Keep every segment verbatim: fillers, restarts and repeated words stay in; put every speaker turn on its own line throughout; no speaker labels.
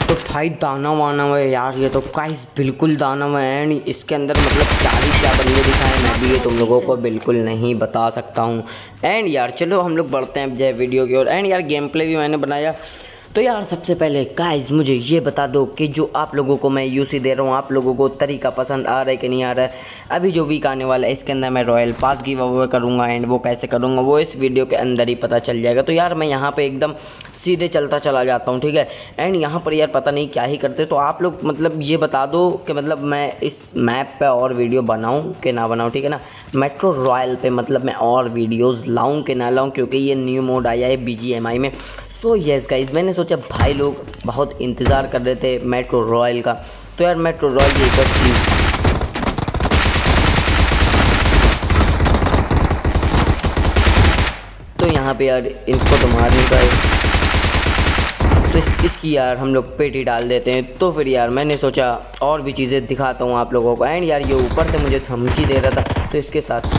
तो भाई दाना वाना है यार, ये तो गाइस बिल्कुल दाना है। एंड इसके अंदर मतलब क्या ही क्या बंदे दिखाए मैं भी ये तुम लोगों को बिल्कुल नहीं बता सकता हूँ। एंड यार चलो हम लोग बढ़ते हैं जय वीडियो की ओर। एंड यार गेम प्ले भी मैंने बनाया। तो यार सबसे पहले गाइस मुझे ये बता दो कि जो आप लोगों को मैं यूसी दे रहा हूँ आप लोगों को तरीका पसंद आ रहा है कि नहीं आ रहा है। अभी जो वीक आने वाला है इसके अंदर मैं रॉयल पास गिव अवे करूँगा। एंड वो कैसे करूँगा वो इस वीडियो के अंदर ही पता चल जाएगा। तो यार मैं यहाँ पे एकदम सीधे चलता चला जाता हूँ, ठीक है। एंड यहाँ पर यार पता नहीं क्या ही करते, तो आप लोग मतलब ये बता दो कि मतलब मैं इस मैप पे और वीडियो बनाऊँ कि ना बनाऊँ, ठीक है ना। मेट्रो रॉयल पे मतलब मैं और वीडियोज़ लाऊँ कि ना लाऊँ, क्योंकि ये न्यू मोड आया है बी जी एम आई में। सो यस गाइस मैंने सोचा भाई लोग बहुत इंतज़ार कर रहे थे मेट्रो रॉयल का, तो यार मेट्रो रॉयल की एक बार प्लीज़। तो यहाँ पे यार इनको तो मारने का है, तो इसकी यार हम लोग पेटी डाल देते हैं। तो फिर यार मैंने सोचा और भी चीज़ें दिखाता हूँ आप लोगों को। एंड यार ये ऊपर से मुझे धमकी दे रहा था, तो इसके साथ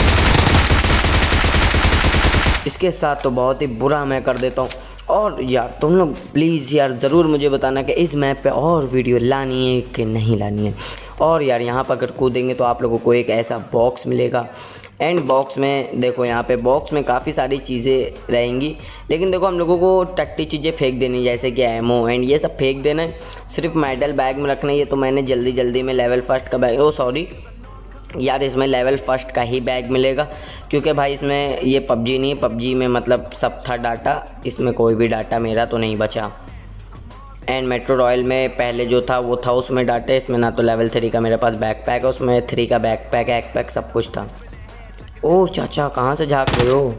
इसके साथ तो बहुत ही बुरा मैं कर देता हूँ। और यार तुम लोग प्लीज़ यार ज़रूर मुझे बताना कि इस मैप पे और वीडियो लानी है कि नहीं लानी है। और यार यहाँ पर अगर कूदेंगे तो आप लोगों को एक ऐसा बॉक्स मिलेगा। एंड बॉक्स में देखो यहाँ पे बॉक्स में काफ़ी सारी चीज़ें रहेंगी, लेकिन देखो हम लोगों को टट्टी चीज़ें फेंक देनी, जैसे कि एमो एंड ये सब फेंक देना है। सिर्फ मेडल बैग में रखना है। ये तो मैंने जल्दी जल्दी में लेवल फर्स्ट का बैग, ओ सॉरी यार इसमें लेवल फर्स्ट का ही बैग मिलेगा, क्योंकि भाई इसमें ये पबजी नहीं, पबजी में मतलब सब था डाटा, इसमें कोई भी डाटा मेरा तो नहीं बचा। एंड मेट्रो रॉयल में पहले जो था वो था उसमें डाटा, इसमें ना तो लेवल थ्री का मेरे पास बैक पैक है, उसमें थ्री का बैक पैक एक पैक सब कुछ था। ओह चाचा कहाँ से झाँक रहे हो?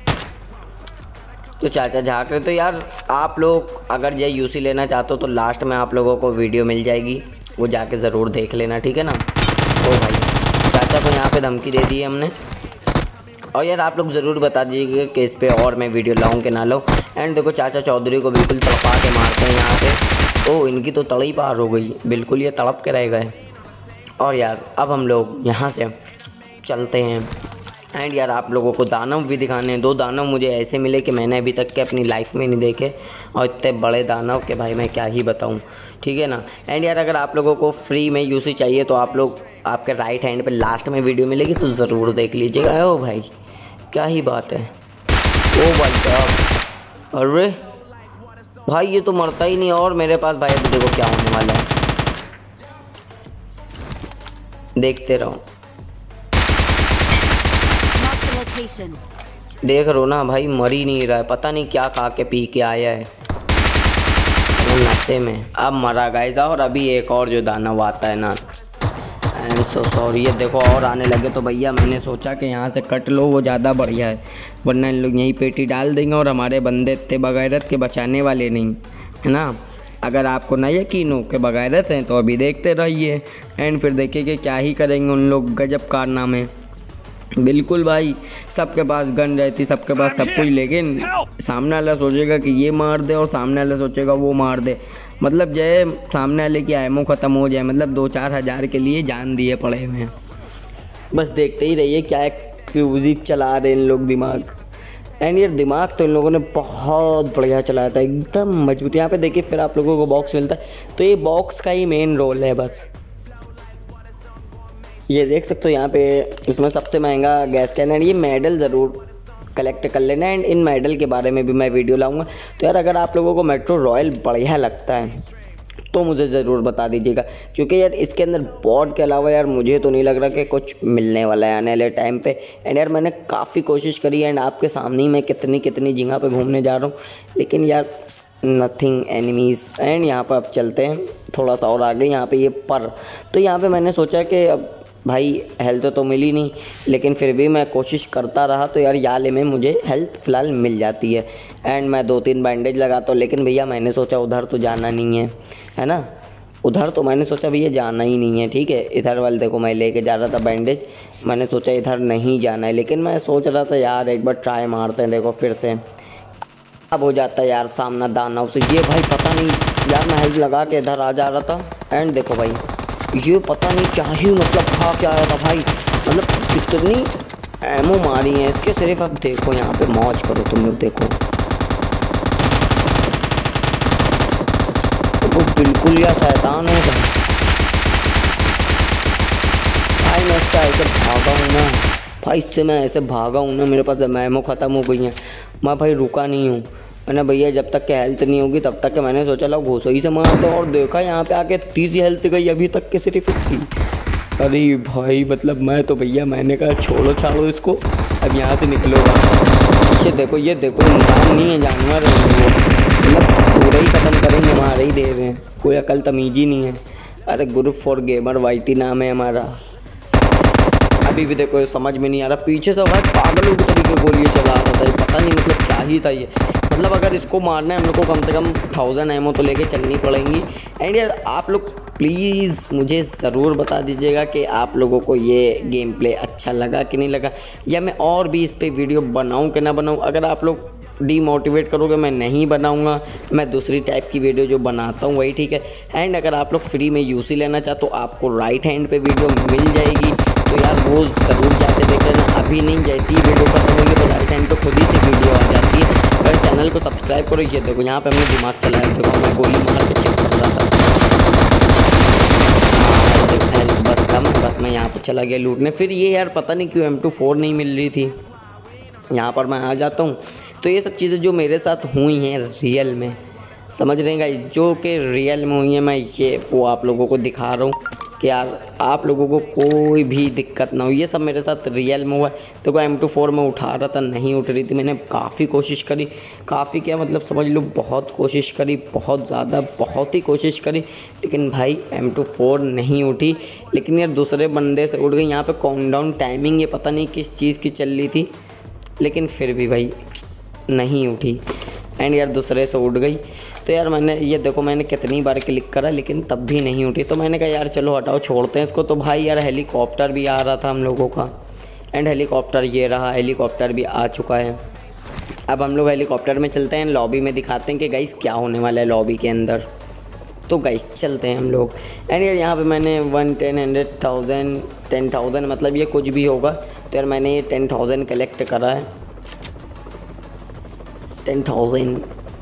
तो चाचा झाँक रहे तो यार आप लोग अगर ये यूसी लेना चाहते हो तो लास्ट में आप लोगों को वीडियो मिल जाएगी, वो जाके ज़रूर देख लेना, ठीक है ना। ओ भाई चाचा को यहाँ पे धमकी दे दी है हमने। और यार आप लोग ज़रूर बता दीजिएगा कि इस पे और मैं वीडियो लाऊं कि ना लाऊं। एंड देखो चाचा चौधरी को बिल्कुल तड़पा के मारते हैं यहाँ पे। ओ इनकी तो तड़ी पार हो गई, बिल्कुल ये तड़प के रह गए। और यार अब हम लोग यहाँ से चलते हैं। एंड यार आप लोगों को दानव भी दिखाने हैं। दो दानव मुझे ऐसे मिले कि मैंने अभी तक के अपनी लाइफ में नहीं देखे, और इतने बड़े दानव के भाई मैं क्या ही बताऊं, ठीक है ना। एंड यार अगर आप लोगों को फ्री में यूसी चाहिए तो आप लोग आपके राइट हैंड पे लास्ट में वीडियो मिलेगी, तो ज़रूर देख लीजिएगा। ओ भाई क्या ही बात है। ओ भाई साहब, अरे भाई ये तो मरता ही नहीं। और मेरे पास भाई अभी देखो क्या होने वाला है, देखते रहो। देख रहो ना भाई मर ही नहीं रहा है, पता नहीं क्या खा के पी के आया है नशे में, अब मरा गाइस। और अभी एक और जो दानव आता है ना, आई एम सो सॉरी, ये देखो और आने लगे। तो भैया मैंने सोचा कि यहाँ से कट लो, वो ज़्यादा बढ़िया है, वरना इन लोग यहीं पेटी डाल देंगे और हमारे बंदे इतने बगैरत के बचाने वाले नहीं है ना। अगर आपको ना यकीन हो कि बगैरत हैं तो अभी देखते रहिए। एंड फिर देखिए कि क्या ही करेंगे उन लोग, गजब कारनामे। बिल्कुल भाई सबके पास गन रहती, सबके पास सब कुछ, लेकिन सामने वाला सोचेगा कि ये मार दे और सामने वाला सोचेगा वो मार दे। मतलब जय सामने वाले की एमो ख़त्म हो जाए, मतलब दो चार हज़ार के लिए जान दिए पड़े हुए हैं। बस देखते ही रहिए क्या एक्सक्लूसिव चला रहे इन लोग दिमाग। एंड यार दिमाग तो इन लोगों ने बहुत बढ़िया चलाया था, एकदम मजबूत। यहाँ पे देखिए फिर आप लोगों को बॉक्स मिलता है, तो ये बॉक्स का ही मेन रोल है बस। ये देख सकते हो यहाँ पे इसमें सबसे महंगा गैस कैनन, ये मेडल ज़रूर कलेक्ट कर लेना। एंड इन मेडल के बारे में भी मैं वीडियो लाऊंगा। तो यार अगर आप लोगों को मेट्रो रॉयल बढ़िया लगता है तो मुझे ज़रूर बता दीजिएगा, क्योंकि यार इसके अंदर बॉट के अलावा यार मुझे तो नहीं लग रहा कि कुछ मिलने वाला है आने वाले टाइम पे। एंड यार मैंने काफ़ी कोशिश करी है, एंड आपके सामने ही मैं कितनी कितनी जगह पे घूमने जा रहा हूँ, लेकिन यार नथिंग एनिमीज़। एंड यहाँ पर अब चलते हैं थोड़ा सा और आगे, यहाँ पे ये पर, तो यहाँ पे मैंने सोचा कि अब भाई हेल्थ तो मिली नहीं, लेकिन फिर भी मैं कोशिश करता रहा, तो यार याले में मुझे हेल्थ फ़िलहाल मिल जाती है। एंड मैं दो तीन बैंडेज लगाता हूँ, लेकिन भैया मैंने सोचा उधर तो जाना नहीं है, है ना। उधर तो मैंने सोचा भैया जाना ही नहीं है, ठीक है। इधर वाले देखो मैं लेके जा रहा था बैंडेज, मैंने सोचा इधर नहीं जाना है, लेकिन मैं सोच रहा था यार एक बार ट्राई मारते हैं। देखो फिर से अब हो जाता है यार सामना दानव से। ये भाई पता नहीं यार मैं हेल्थ लगा के इधर आ जा रहा था, एंड देखो भाई ये पता नहीं क्या ही मतलब खा क्या आया था भाई, मतलब कितनी एमो मारी है इसके सिर्फ। अब देखो यहाँ पे मौज करो तुम लोग, देखो बिल्कुल यार शैतान है भाई। मैं इसका ऐसे भागा हूँ ना भाई, इससे मैं ऐसे भागा हूँ ना, मेरे पास मैमो ख़त्म हो गई हैं, मैं भाई रुका नहीं हूँ। मैंने भैया जब तक के हेल्थ नहीं होगी तब तक के मैंने सोचा लो घोसो ही से मारता हूँ, और देखा यहाँ पे आके तीस हेल्थ गई अभी तक के सिर्फ इसकी। अरे भाई मतलब मैं तो भैया मैंने कहा छोड़ो छाड़ो इसको, अब यहाँ से निकलो। ये देखो ये देखो इंसान नहीं है जानवर है वो, मतलब पूरा ही ख़त्म करेंगे, हमारे ही दे रहे हैं, कोई अकल तमीज़ ही नहीं है। अरे ग्रुप फॉर गेमर वाईटी नाम है हमारा। अभी भी देखो समझ में नहीं आ रहा, पीछे से भाई पागलों की तरीके गोलियाँ चला रहा था, पता नहीं मतलब क्या ही था ये। मतलब अगर इसको मारना है हम लोग को कम से कम थाउजेंड एमओ तो लेके चलनी पड़ेंगी। एंड यार आप लोग प्लीज़ मुझे ज़रूर बता दीजिएगा कि आप लोगों को ये गेम प्ले अच्छा लगा कि नहीं लगा, या मैं और भी इस पर वीडियो बनाऊँ कि ना बनाऊँ। अगर आप लोग डीमोटिवेट करोगे मैं नहीं बनाऊंगा, मैं दूसरी टाइप की वीडियो जो बनाता हूँ वही ठीक है। एंड अगर आप लोग फ्री में यूसी लेना चाहते तो आपको राइट हैंड पे वीडियो मिल जाएगी, तो यार वो ज़रूर जाके देख लेना। अभी नहीं, जैसी ही वीडियो खत्म होगी तो राइट हैंड पे खुद ही से वीडियो आ जाती है। अगर चैनल को सब्सक्राइब करो। ये देखो यहाँ पे हमने दिमाग चलाया, देखो मैं गोली मार के चेक कर रहा था। हाँ बस कम बस मैं यहाँ पर चला गया लूटने। फिर ये यार पता नहीं क्यों एम टू फोर नहीं मिल रही थी, यहाँ पर मैं आ जाता हूँ। तो ये सब चीज़ें जो मेरे साथ हुई हैं रियल में, समझ रहे हैं गाइस, जो कि रियल में हुई हैं, मैं ये वो आप लोगों को दिखा रहा हूँ कि यार आप लोगों को कोई भी दिक्कत ना हो। ये सब मेरे साथ रियल में हुआ है। तो कोई एम टू फोर में उठा रहा था, नहीं उठ रही थी। मैंने काफ़ी कोशिश करी, काफ़ी क्या मतलब समझ लो बहुत कोशिश करी, बहुत ज़्यादा बहुत ही कोशिश करी, लेकिन भाई एम टू फोर नहीं उठी। लेकिन यार दूसरे बंदे से उठ गई। यहाँ पर काउंटडाउन टाइमिंग ये पता नहीं किस चीज़ की चल रही थी, लेकिन फिर भी भाई नहीं उठी। एंड यार दूसरे से उठ गई। तो यार मैंने ये देखो मैंने कितनी बार क्लिक करा लेकिन तब भी नहीं उठी। तो मैंने कहा यार चलो हटाओ छोड़ते हैं इसको। तो भाई यार हेलीकॉप्टर भी आ रहा था हम लोगों का, एंड हेलीकॉप्टर ये रहा, हेलीकॉप्टर भी आ चुका है। अब हम लोग हेलीकॉप्टर में चलते हैं, लॉबी में दिखाते हैं कि गाइस क्या होने वाला है लॉबी के अंदर। तो गाइस चलते हैं हम लोग। एंड यार यहाँ पे मैंने one ten hundred thousand ten thousand मतलब ये कुछ भी होगा। तो यार मैंने ये टेन थाउजेंड कलेक्ट करा है, टेन थाउजेंड।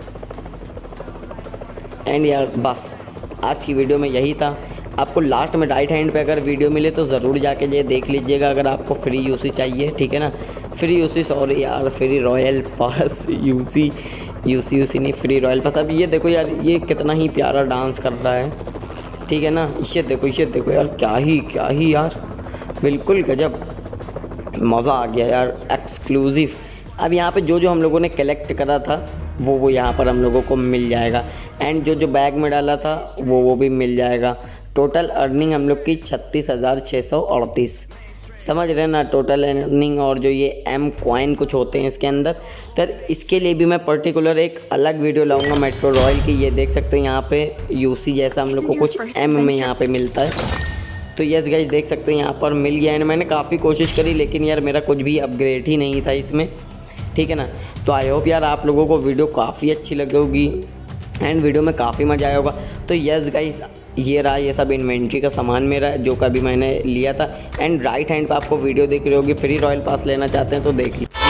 एंड यार बस आज की वीडियो में यही था। आपको लास्ट में राइट हैंड पे अगर वीडियो मिले तो ज़रूर जाके ये देख लीजिएगा, अगर आपको फ्री यूसी चाहिए, ठीक है ना। फ्री यूसी सॉरी यार free royal pass UC UC UC नहीं फ्री रॉयल पास। अब ये देखो यार ये कितना ही प्यारा डांस कर रहा है, ठीक है ना। ये देखो ये देखो यार क्या ही क्या ही यार, बिल्कुल गजब, मज़ा आ गया यार, एक्सक्लूसिव। अब यहाँ पे जो जो हम लोगों ने कलेक्ट करा था वो वो यहाँ पर हम लोगों को मिल जाएगा। एंड जो जो बैग में डाला था वो वो भी मिल जाएगा। टोटल अर्निंग हम लोग की छत्तीस हज़ार छः सौ अड़तीस, समझ रहे हैं ना टोटल अर्निंग। और जो ये एम कॉइन कुछ होते हैं इसके अंदर, तो इसके लिए भी मैं पर्टिकुलर एक अलग वीडियो लाऊंगा मेट्रो रॉयल की। ये देख सकते हैं यहाँ पे यूसी जैसा हम लोग को कुछ एम में यहाँ पे मिलता है। तो यस गाइस देख सकते हैं यहाँ पर मिल गया। एंड मैंने काफ़ी कोशिश करी लेकिन यार मेरा कुछ भी अपग्रेड ही नहीं था इसमें, ठीक है ना। तो आई होप यार आप लोगों को वीडियो काफ़ी अच्छी लगी होगी एंड वीडियो में काफ़ी मज़ा आया होगा। तो यस गाइस ये रहा ये सब इन्वेंट्री का सामान मेरा जो कभी मैंने लिया था। एंड राइट हैंड पे आपको वीडियो दिख रही होगी, फ्री रॉयल पास लेना चाहते हैं तो देख लीजिए।